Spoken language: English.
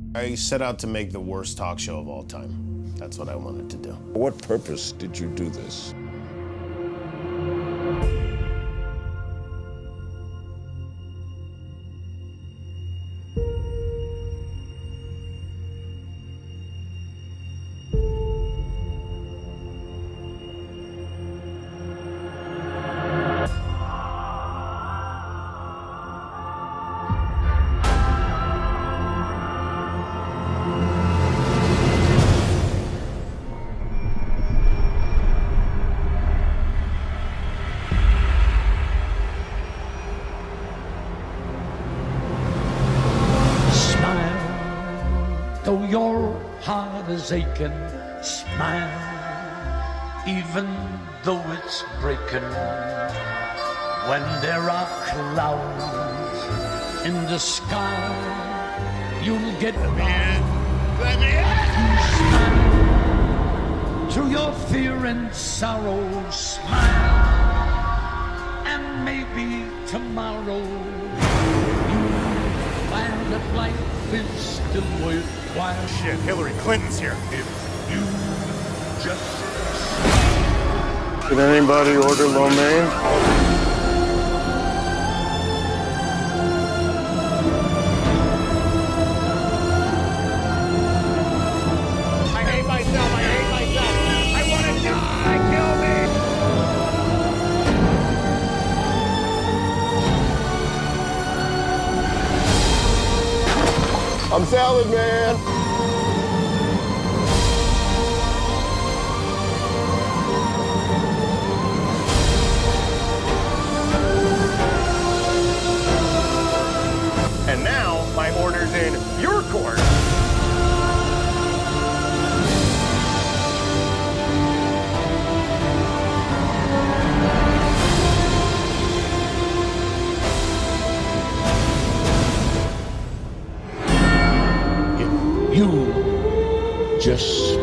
I set out to make the worst talk show of all time. That's what I wanted to do. For what purpose did you do this? Though your heart is aching, smile, even though it's breaking. When there are clouds in the sky, you'll get by. Smile through your fear and sorrow, smile, and maybe tomorrow you'll find that life is still worthwhile. Shit, Hillary Clinton's here. If you just... Did anybody order lo mein? I hate myself, I want to die, kill me! I'm Salad Man. And now, my order's in your court. You just